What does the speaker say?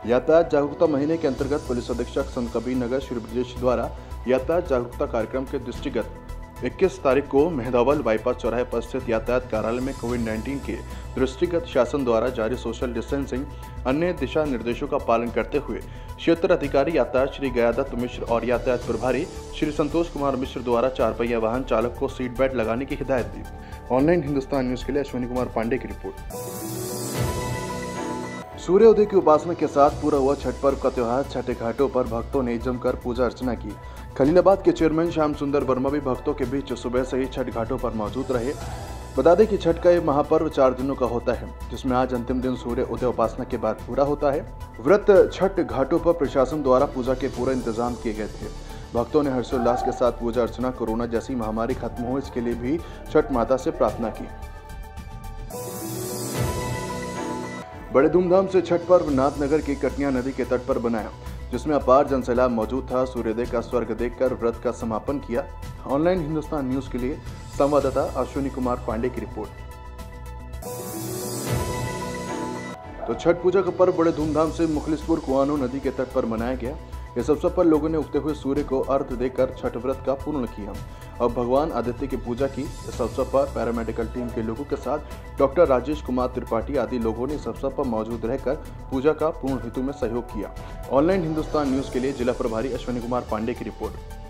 यातायात जागरूकता महीने के अंतर्गत पुलिस अधीक्षक संत कबीर नगर श्री ब्रजेश द्वारा यातायात जागरूकता कार्यक्रम के दृष्टिगत 21 तारीख को मेहदावल बाईपास चौराहे पर स्थित यातायात कार्यालय में कोविड-19 के दृष्टिगत शासन द्वारा जारी सोशल डिस्टेंसिंग अन्य दिशा निर्देशों का पालन करते हुए क्षेत्र अधिकारी यातायात श्री गयादत्त मिश्र और यातायात प्रभारी श्री संतोष कुमार मिश्र द्वारा 4 पहिया वाहन चालक को सीट बेल्ट लगाने की हिदायत दी। ऑनलाइन हिंदुस्तान न्यूज के लिए अश्विनी कुमार पांडे की रिपोर्ट। सूर्योदय की उपासना के साथ पूरा हुआ छठ पर्व का त्योहार छठे घाटों पर भक्तों ने जमकर पूजा अर्चना की। खलीलाबाद के चेयरमैन श्याम सुंदर वर्मा भी भक्तों के बीच सुबह से ही छठ घाटों पर मौजूद रहे। बता दें कि छठ का ये महापर्व 4 दिनों का होता है, जिसमें आज अंतिम दिन सूर्य उदय उपासना के बाद पूरा होता है। व्रत छठ घाटों पर प्रशासन द्वारा पूजा के पूरे इंतजाम किए गए थे। भक्तों ने हर्षोल्लास के साथ पूजा अर्चना, कोरोना जैसी महामारी खत्म हो इसके लिए भी छठ माता से प्रार्थना की। बड़े धूमधाम से छठ पर्व नाथनगर की कटनिया नदी के तट पर बनाया, जिसमें अपार जनसैलाब मौजूद था। सूर्योदय का स्वर्ग देखकर व्रत का समापन किया। ऑनलाइन हिंदुस्तान न्यूज के लिए संवाददाता अश्विनी कुमार पांडे की रिपोर्ट। तो छठ पूजा का पर्व बड़े धूमधाम से मुखलिसपुर कुआनो नदी के तट पर मनाया गया। इस अवसर पर लोगों ने उगते हुए सूर्य को अर्घ्य देकर छठ व्रत का पूर्ण किया और भगवान आदित्य की पूजा की। इस अवसर पर पैरामेडिकल टीम के लोगों के साथ डॉक्टर राजेश कुमार त्रिपाठी आदि लोगों ने इस अवसर पर मौजूद रहकर पूजा का पूर्ण हेतु में सहयोग किया। ऑनलाइन हिंदुस्तान न्यूज के लिए जिला प्रभारी अश्विनी कुमार पांडे की रिपोर्ट।